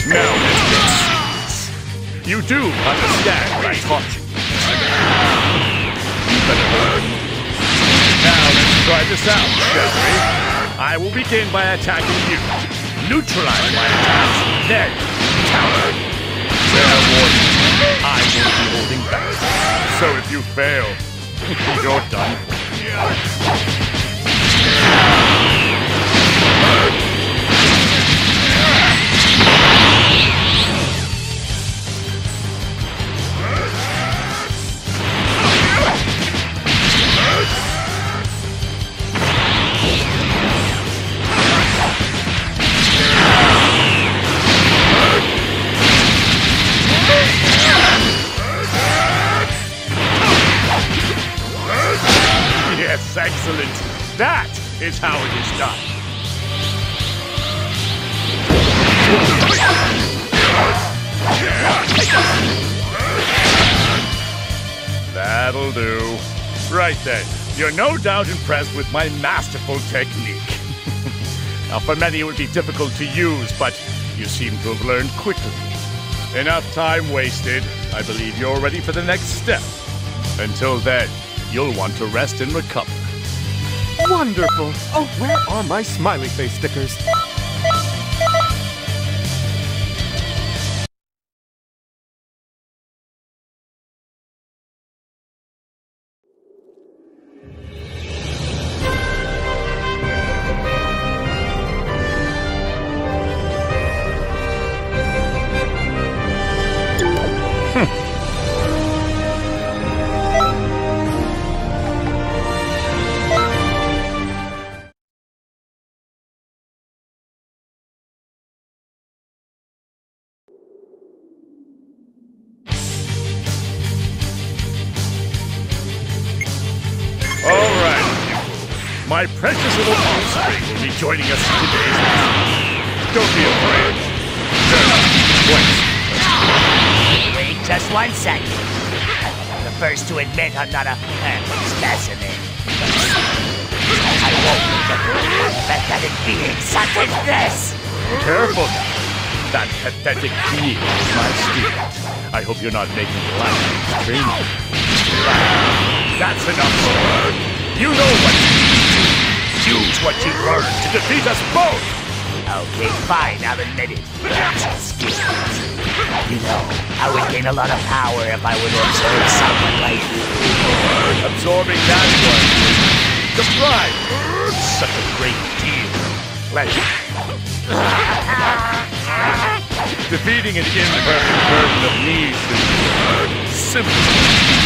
Now let's get serious. You do understand what I taught you. You better learn. Now let's try this out, shall we? I will begin by attacking you. Neutralize my attacks, then counter. Fair warning, I won't be holding back. So if you fail, you're done. Yes, excellent. That is how it is done. That'll do. Right then. You're no doubt impressed with my masterful technique. Now, for many it would be difficult to use, but you seem to have learned quickly. Enough time wasted. I believe you're ready for the next step. Until then, you'll want to rest and recover. Wonderful! Oh, where are my smiley face stickers? My precious little offspring will be joining us in today's lesson. Don't be afraid. Wait just 1 second. The first to admit I'm not a perfect specimen. I won't forget a pathetic being such as this! Careful now. That pathetic being is my student. I hope you're not making light of his training. That's enough, sir. You know what you need to do. Use what you learned to defeat us both! Okay, fine, I'll admit it. Excuse me. You know, I would gain a lot of power if I would absorb someone like you. Absorbing that one the pride. Such a great deal. Defeating an imperfect version of me should be simple.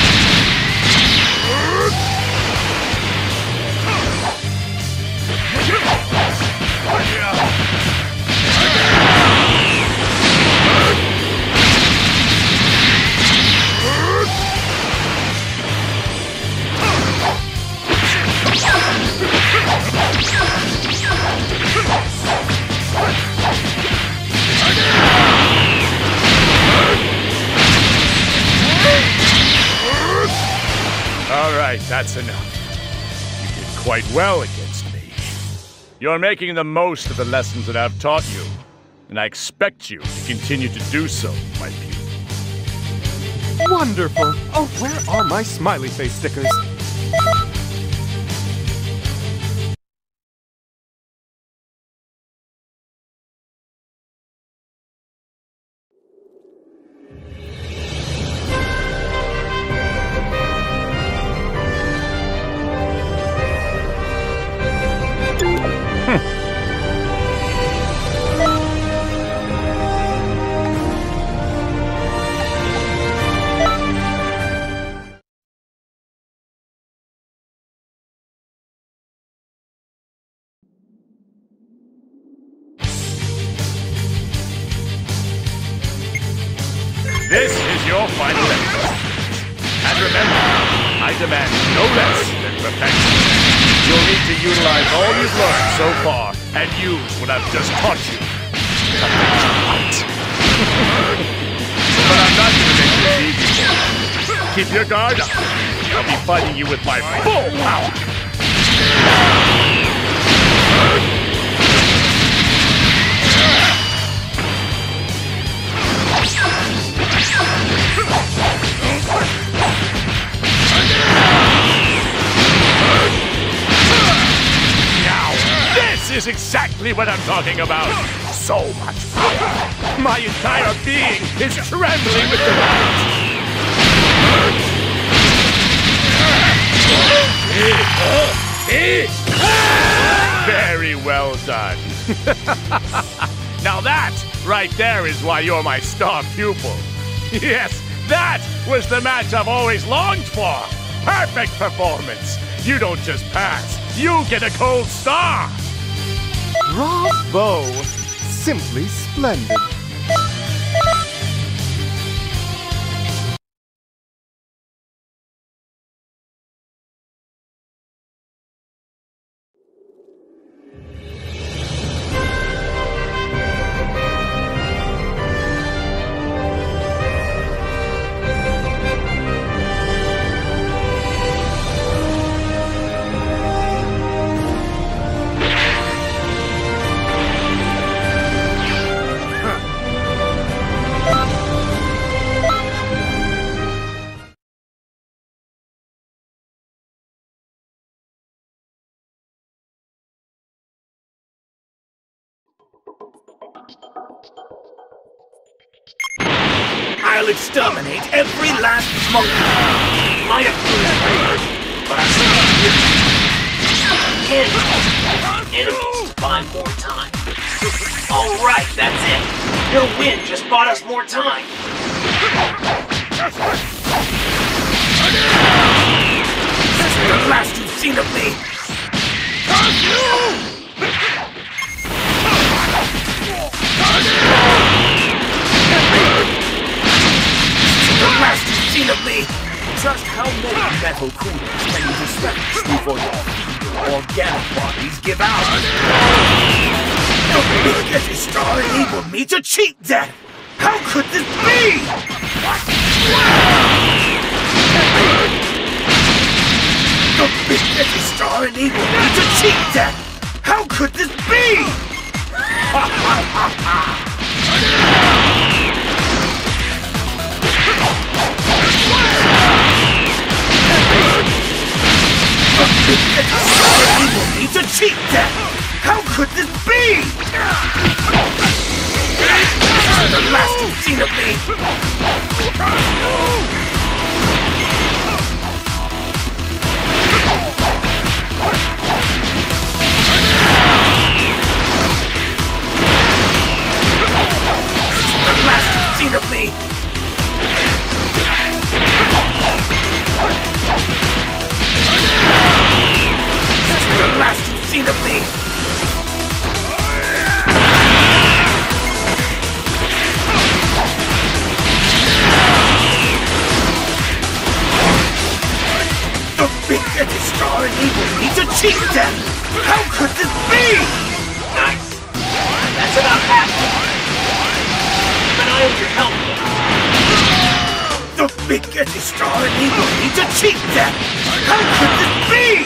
All right, that's enough. You did quite well against me. You're making the most of the lessons that I've taught you, and I expect you to continue to do so, my pupil. Wonderful! Oh, where are my smiley face stickers? This is your final exercise. And remember, I demand no less than perfection. You'll need to utilize all you've learned so far and use what I've just taught you to make you right. But I'm not going to make this easy for you. Keep your guard up. I'll be fighting you with my full power. exactly what I'm talking about. So much power. My entire being is trembling with delight. Very well done. Now that, right there, is why you're my star pupil. Yes, that was the match I've always longed for. Perfect performance. You don't just pass, you get a gold star. Bravo! Simply splendid. I'll exterminate every last monkey. My approval, but I'm still here. Enemies to buy more time. All right, that's it. Your win just bought us more time. This is the last you've seen of me. The last you've seen of me! Just how many metal coolers can you dispatch before your organic bodies give out? The biggest star enabled me to cheat that! How could this be? The biggest star enabled me to cheat that! How could this be? Ha ha ha ha! People need to cheat that! How could this be? This is the last you've seen of me! This is the last you've seen of me! The last you've seen of me! The biggest star enabled me to cheat them! How could this be? Nice! That's about half. But I owe your help. The biggest star enabled me to cheat them! How could this be?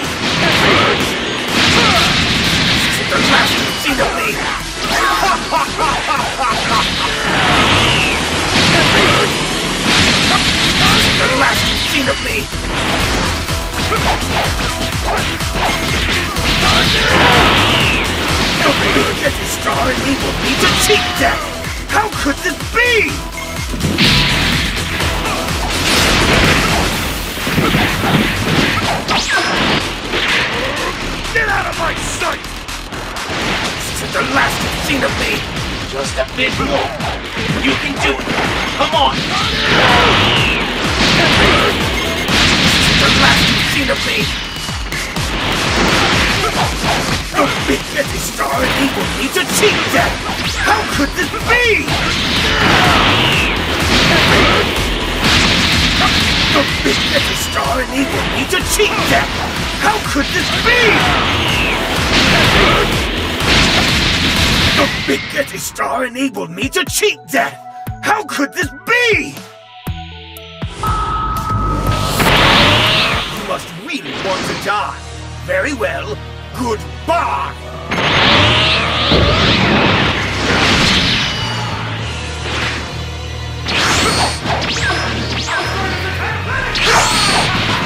This is the last you've seen of me! This is the last you've seen of me! The biggest star enabled me to cheat them! How could this be? Get out of my sight! This is the last you've seen of me! Just a bit more! You can do it! Come on! This is the last you've seen of me! The biggest star enabled me to cheat them! How could this be? The biggest star enabled me to cheat them! How could this be? The biggest star enabled me to cheat that! How could this be? You must really want to die. Very well. Goodbye!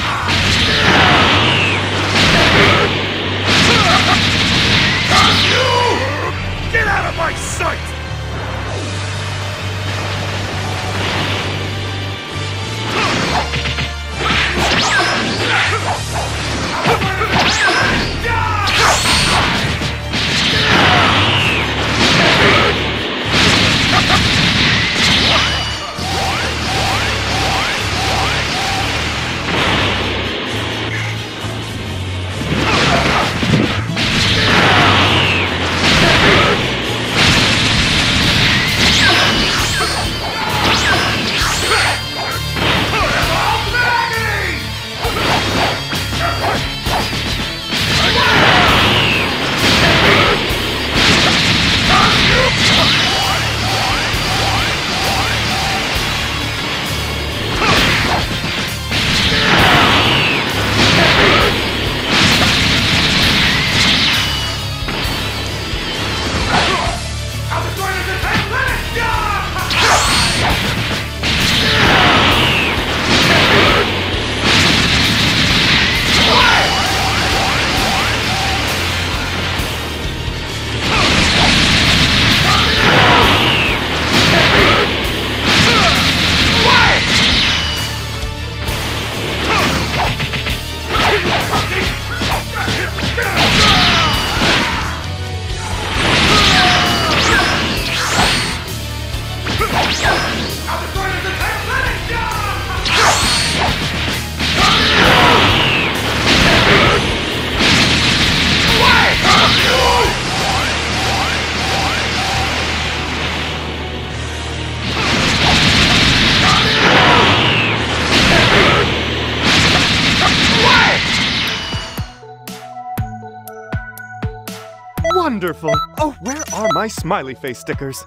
You! my sight! Wonderful! Oh, where are my smiley face stickers?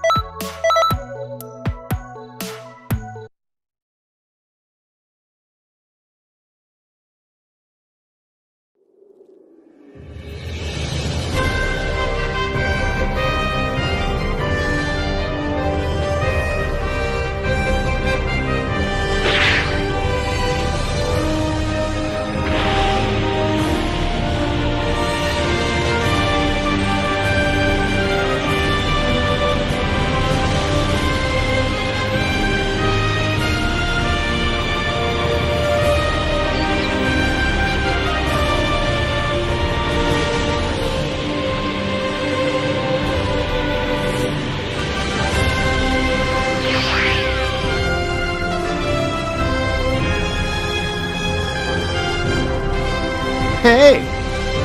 Hey!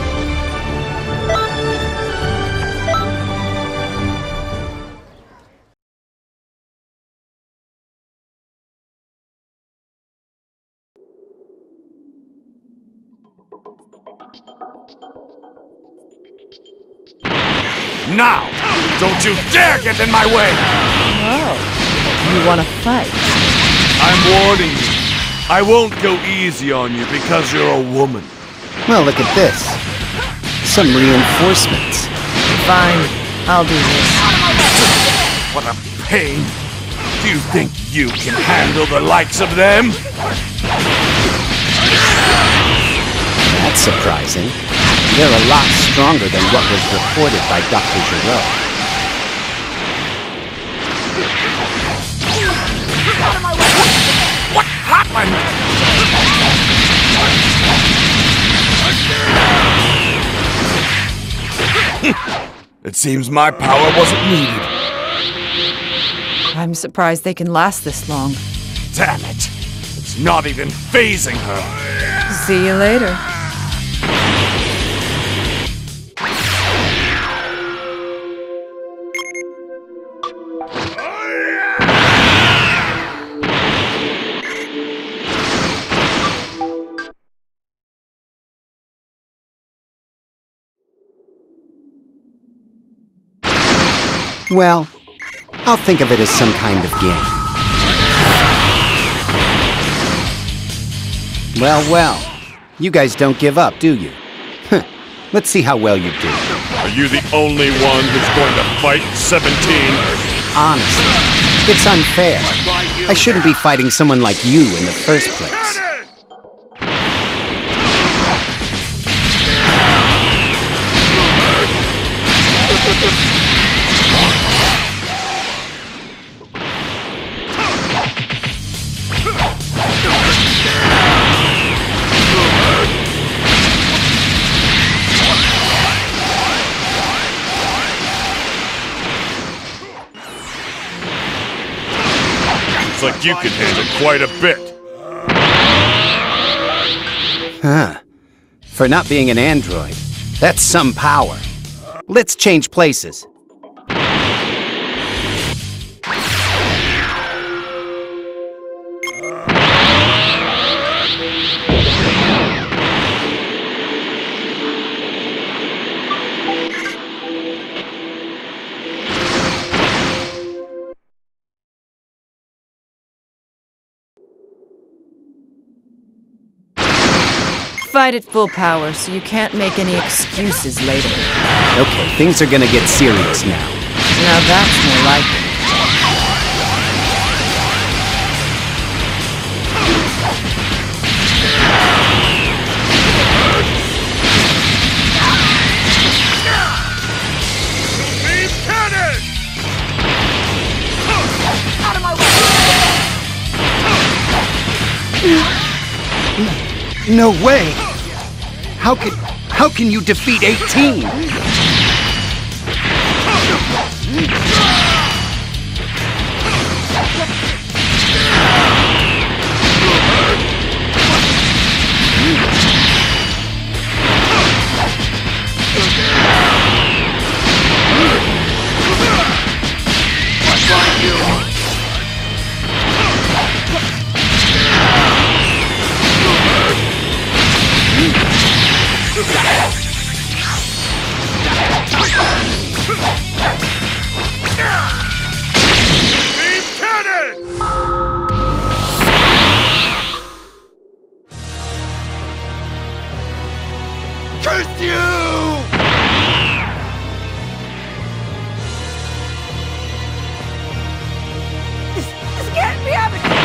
Now! Don't you dare get in my way! Oh, you want to fight? I'm warning you. I won't go easy on you because you're a woman. Well, look at this. Some reinforcements. Fine, I'll do this. What a pain. Do you think you can handle the likes of them? That's surprising. They're a lot stronger than what was reported by Dr. Giraud. What happened? It seems my power wasn't needed. I'm surprised they can last this long. Damn it! It's not even phasing her. See you later. Well, I'll think of it as some kind of game. Well, you guys don't give up, do you? Let's see how well you do. Are you the only one who's going to fight 17? Honestly, it's unfair. I shouldn't be fighting someone like you in the first place. Seems like you can handle quite a bit. Huh. For not being an android, that's some power. Let's change places. Fight at full power so you can't make any excuses later. Okay, things are gonna get serious now. Now that's more like it. No way! How can you defeat 18? Curse you! This can't be happening!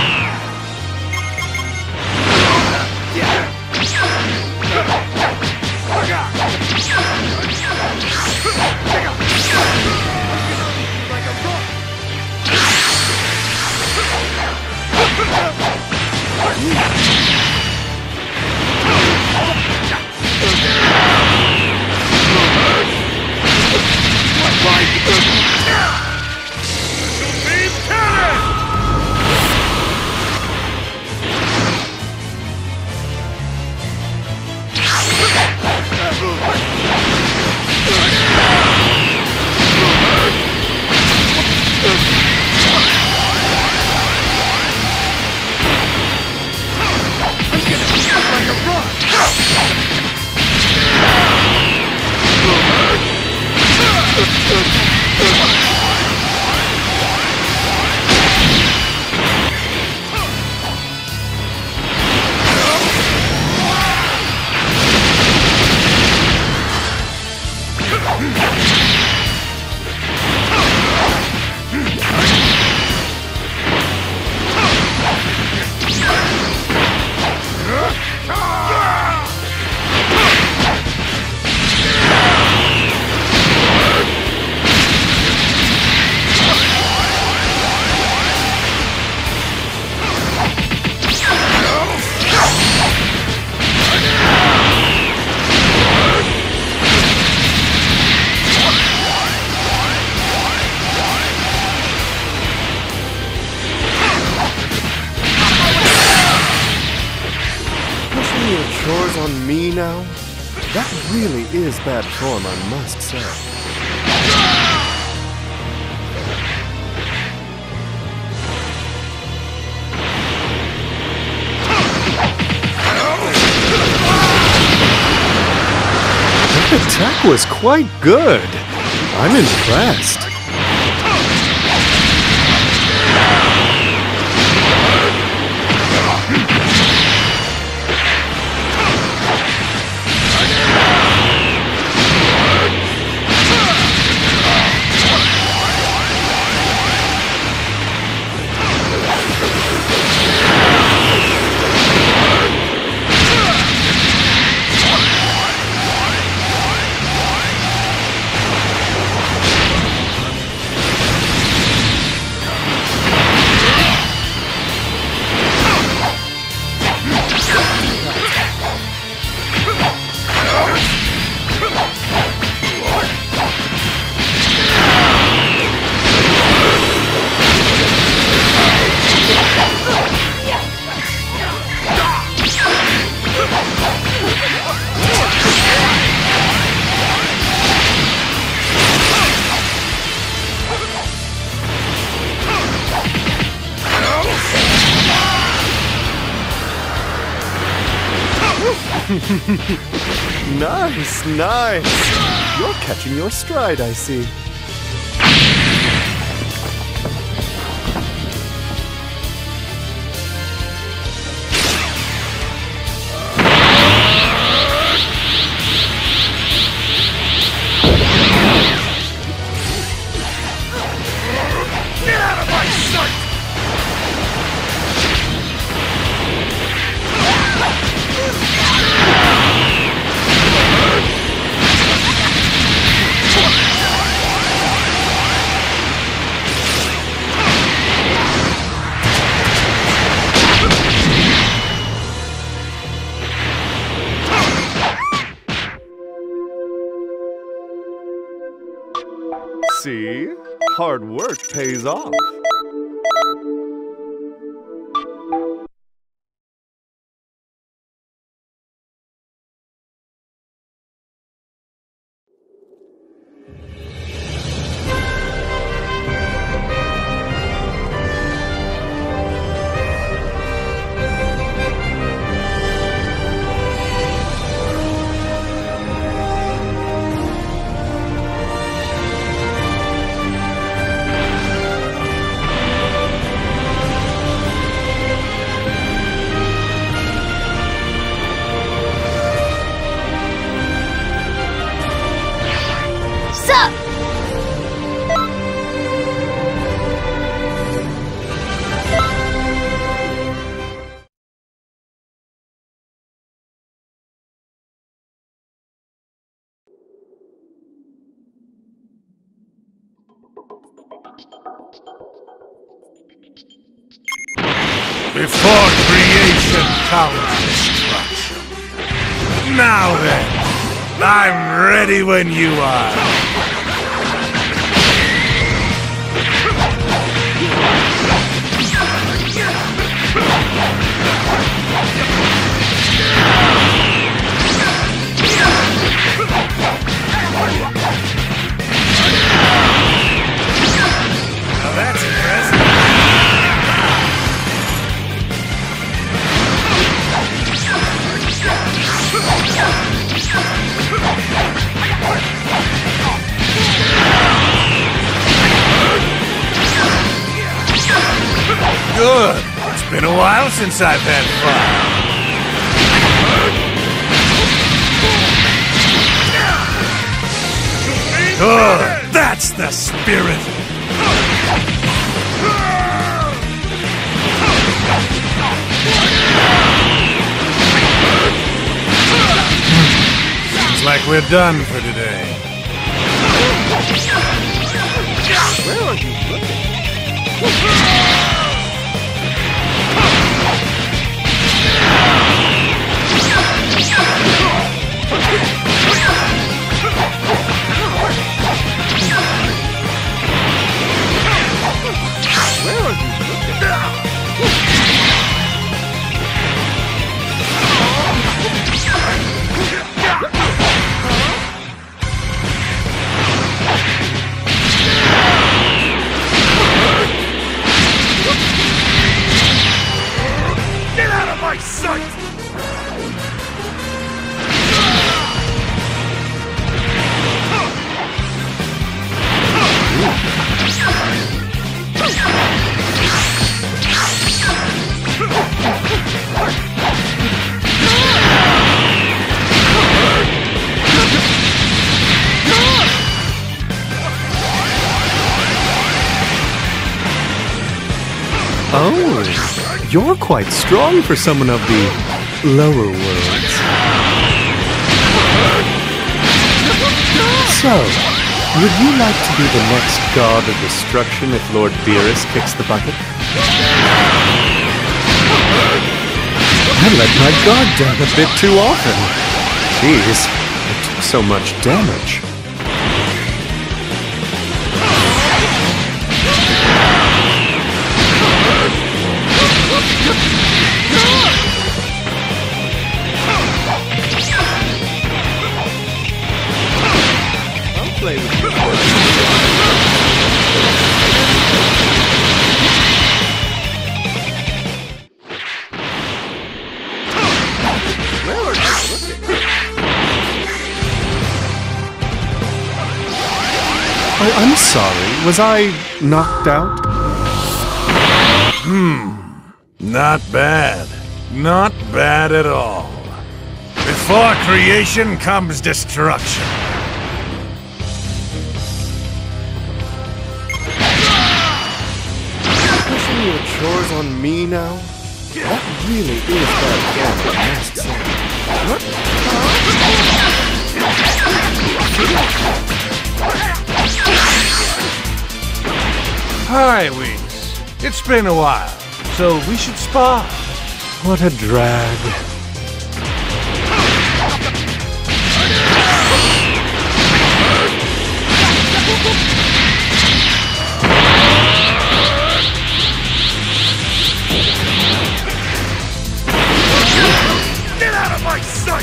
Chores on me now? That really is bad form, I must say. That attack was quite good. I'm impressed. Nice, nice. You're catching your stride, I see. Get out of my sight! See? Hard work pays off. Before creation comes destruction. Now then, I'm ready when you are. Now that's impressive. Good. It's been a while since I've had fun. Good. That's the spirit. Seems like we're done for today. Where are you looking? Get out of my sight! Oh, you're quite strong for someone of the lower worlds. So, would you like to be the next god of destruction if Lord Beerus kicks the bucket? I let my guard down a bit too often. Jeez, I took so much damage. I'll play with you. Where are you looking? Oh, I'm sorry. Was I knocked out? Not bad. Not bad at all. Before creation comes destruction. Pushing your chores on me now? That really is bad form, I must say. What? Hi, Whis. It's been a while, so we should spar. What a drag. Get out of my sight!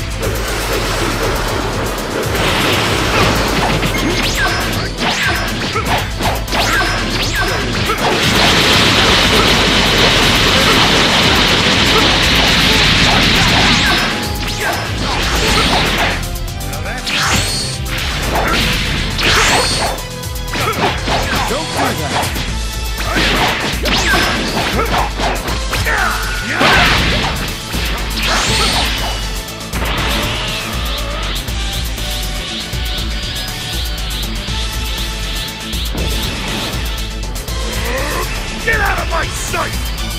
Get out of my sight!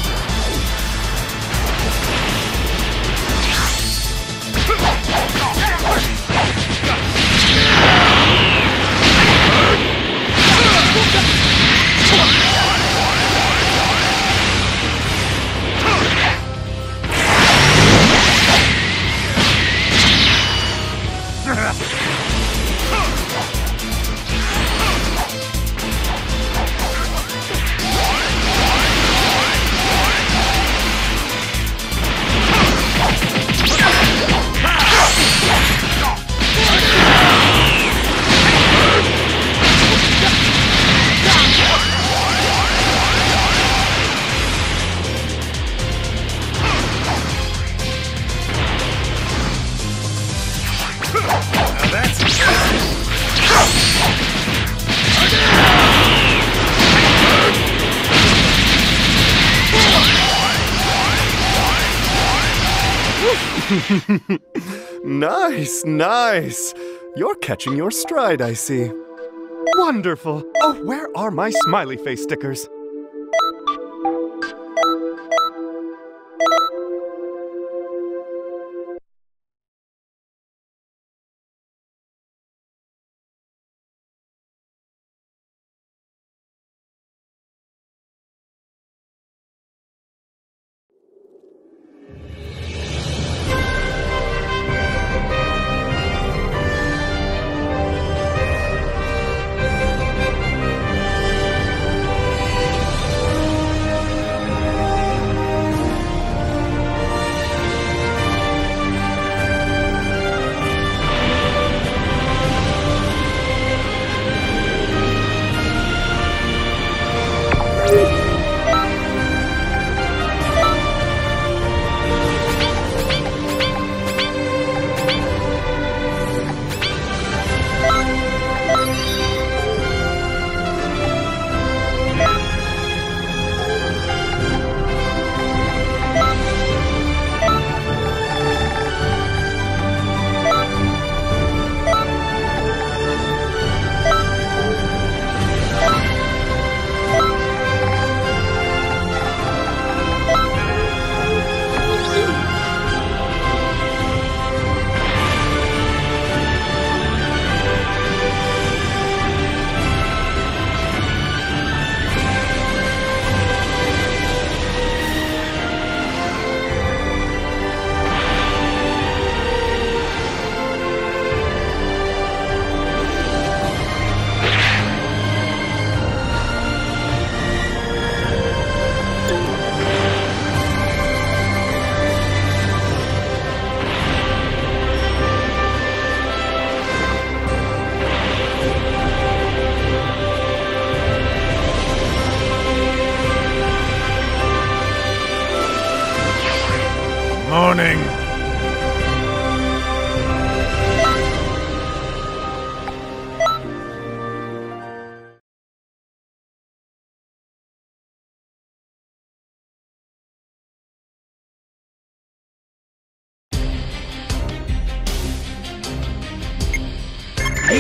Nice, nice. You're catching your stride, I see. Wonderful. Oh, where are my smiley face stickers?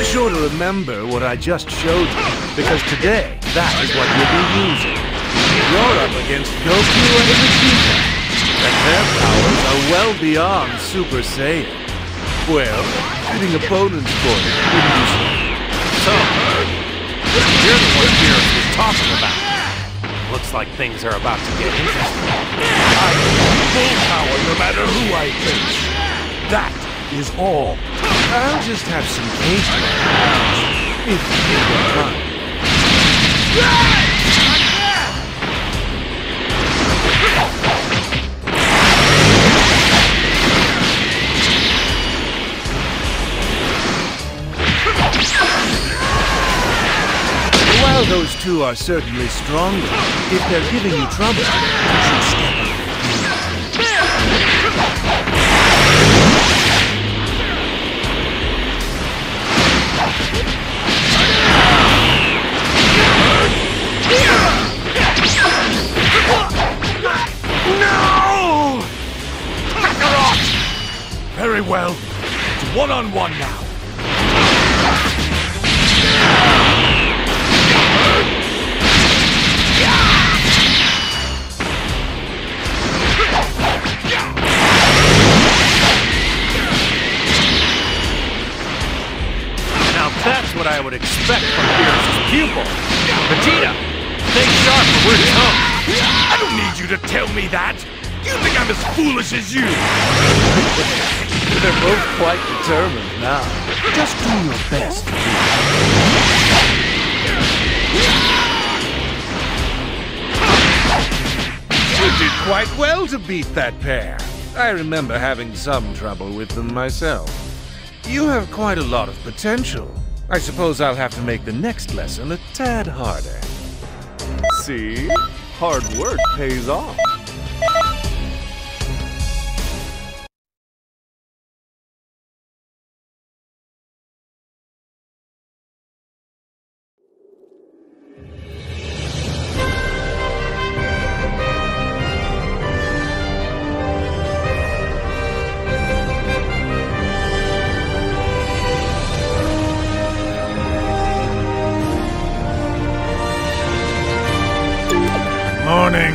sure to remember what I just showed you, because today, that is what you'll be using. You're up against Goku and Vegeta, and their powers are well beyond Super Saiyan. Well, fitting opponents for you, wouldn't you say? So, you're the one Beerus was talking about. Looks like things are about to get interesting. I have full power no matter who I face. That is all. I'll just have some cake if you don't mind. While those two are certainly stronger, if they're giving you trouble, you should step up. No! Kakarot! Very well. It's one-on-one now. That's what I would expect from Beerus' pupil. Vegeta, stay sharp or we're toast. I don't need you to tell me that. You think I'm as foolish as you? They're both quite determined now. Just do your best. You did quite well to beat that pair. I remember having some trouble with them myself. You have quite a lot of potential. I suppose I'll have to make the next lesson a tad harder. See? Hard work pays off. Morning.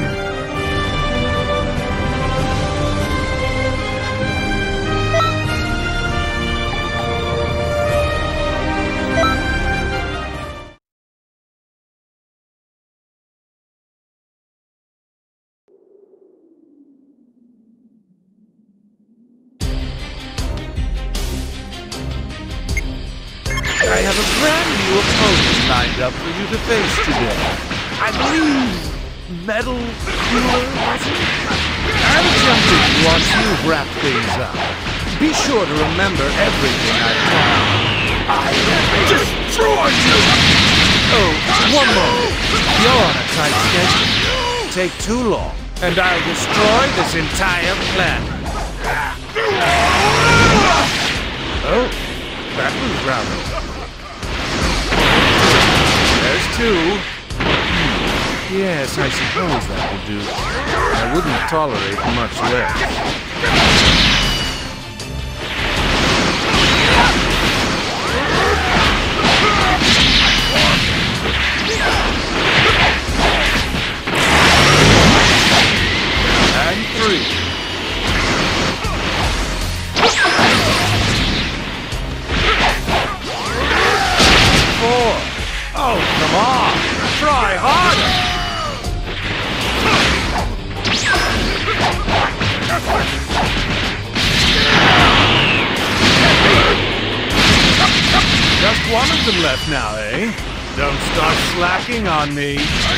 I have a brand new opponent lined up for you to face today. I believe Metal Cooler, was it? I'm jumping once you've wrapped things up. Be sure to remember everything I've taught you. I will destroy you! Oh, one moment. You're on a tight schedule. Take too long, and I'll destroy this entire planet. Oh, that was rather. There's two. Yes, I suppose that will do. I wouldn't tolerate much less. And three. Four. Oh, come on! Try harder! Just one of them left now, eh? Don't start slacking on me.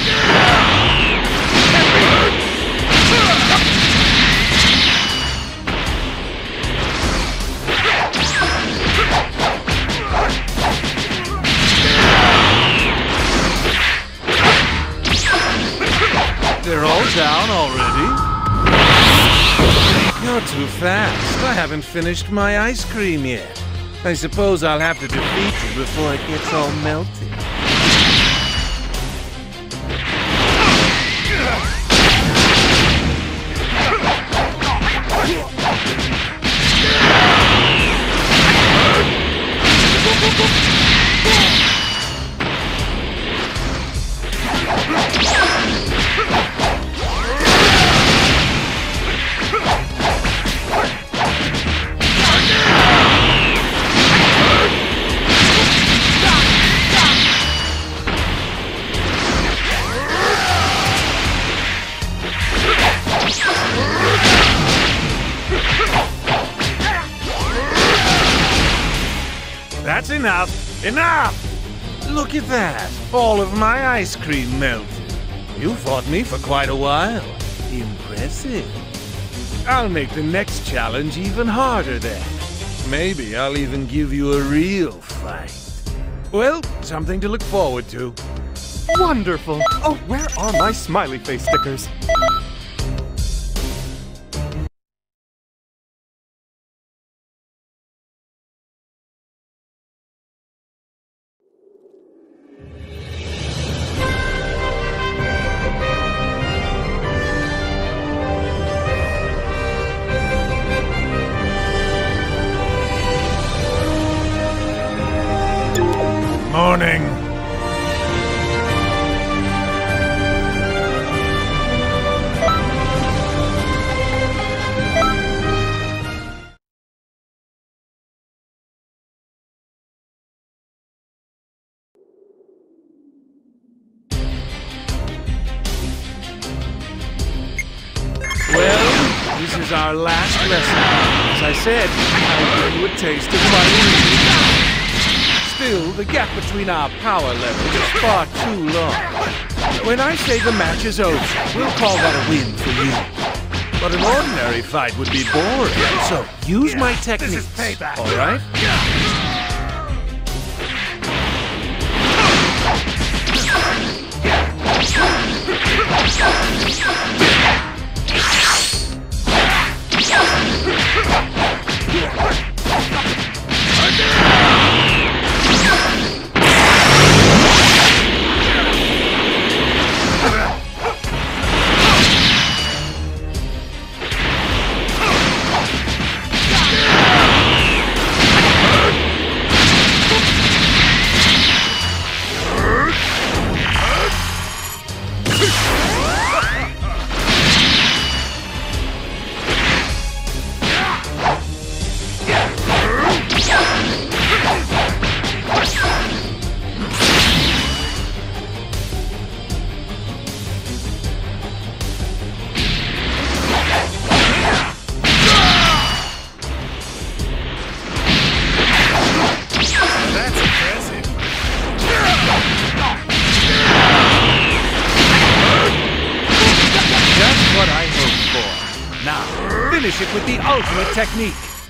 They're all down already? You're too fast. I haven't finished my ice cream yet. I suppose I'll have to defeat you before it gets all melty. That's enough! Enough! Look at that! All of my ice cream melted. You fought me for quite a while. Impressive. I'll make the next challenge even harder then. Maybe I'll even give you a real fight. Well, something to look forward to. Wonderful! Oh, where are my smiley face stickers? Morning. Well, this is our last lesson. As I said, I'll give you a taste of my reason. Still, the gap between our power levels is far too long. When I say the match is over, we'll call that a win for you. But an ordinary fight would be boring, so use my techniques. This is payback. All right? Now, finish it with the ultimate technique.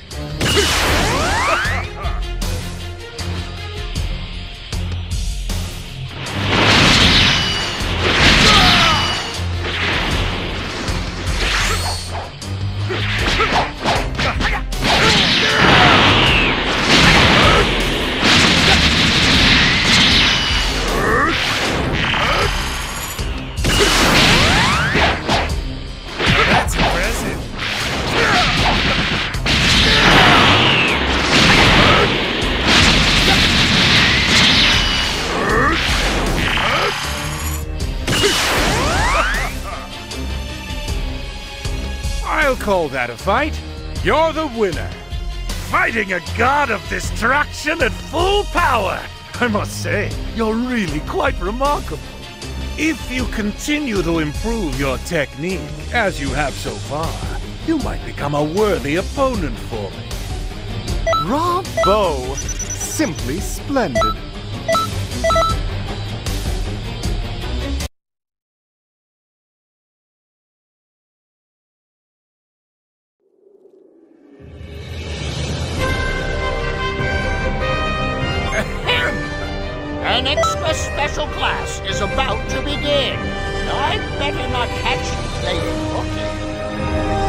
I'll call that a fight. You're the winner. Fighting a god of destruction at full power! I must say, you're really quite remarkable. If you continue to improve your technique, as you have so far, you might become a worthy opponent for me. Bravo! Simply splendid. An express special class is about to begin. I'd better not catch you playing hooky.